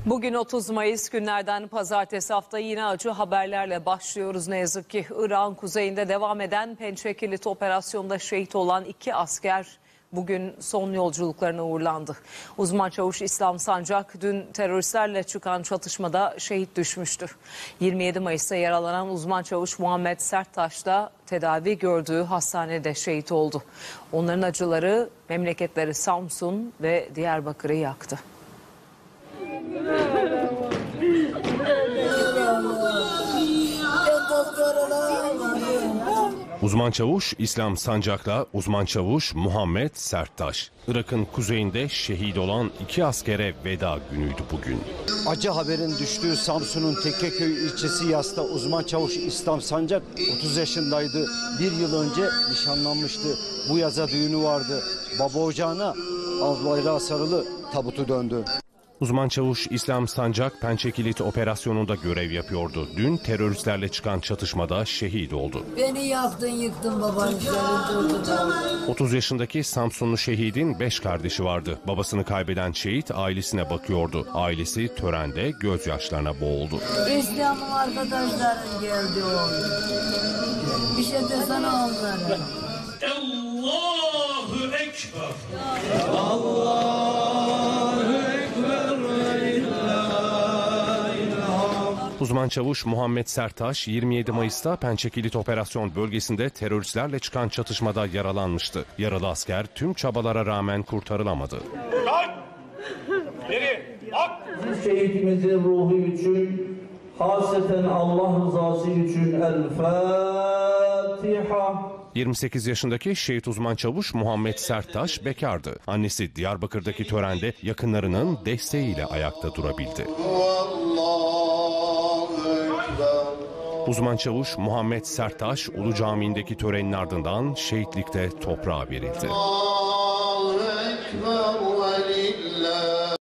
Bugün 30 Mayıs günlerden pazartesi, hafta yine acı haberlerle başlıyoruz ne yazık ki. Irak'ın kuzeyinde devam eden Pençe Kilit operasyonda şehit olan 2 asker bugün son yolculuklarına uğurlandı. Uzman çavuş İslam Sancak dün teröristlerle çıkan çatışmada şehit düşmüştü. 27 Mayıs'ta yaralanan uzman çavuş Muhammed Serttaş da tedavi gördüğü hastanede şehit oldu. Onların acıları memleketleri Samsun ve Diyarbakır'ı yaktı. Uzman çavuş İslam Sancak'la uzman çavuş Muhammed Serttaş, Irak'ın kuzeyinde şehit olan 2 askere veda günüydü bugün. Acı haberin düştüğü Samsun'un Tekkeköy ilçesi Yas'ta uzman çavuş İslam Sancak 30 yaşındaydı. 1 yıl önce nişanlanmıştı. Bu yaza düğünü vardı. Baba ocağına al bayrağı sarılı tabutu döndü. Uzman çavuş İslam Sancak Pençe Kilit operasyonunda görev yapıyordu. Dün teröristlerle çıkan çatışmada şehit oldu. Beni yaktın yıktın babanın üzerinde. 30 yaşındaki Samsunlu şehidin 5 kardeşi vardı. Babasını kaybeden şehit ailesine bakıyordu. Ailesi törende gözyaşlarına boğuldu. İslam'ın arkadaşların geldi oğlum. Bir şey desene onlara. Allahu Ekber. Uzman çavuş Muhammed Serttaş 27 Mayıs'ta Pençe Kilit operasyon bölgesinde teröristlerle çıkan çatışmada yaralanmıştı. Yaralı asker tüm çabalara rağmen kurtarılamadı. Şehitimizin ruhu için, haseten Allah rızası için El Fatiha. 28 yaşındaki şehit uzman çavuş Muhammed Serttaş bekardı. Annesi Diyarbakır'daki törende yakınlarının desteğiyle ayakta durabildi. Uzman çavuş Muhammed Serttaş Ulu Camii'ndeki törenin ardından şehitlikte toprağa verildi.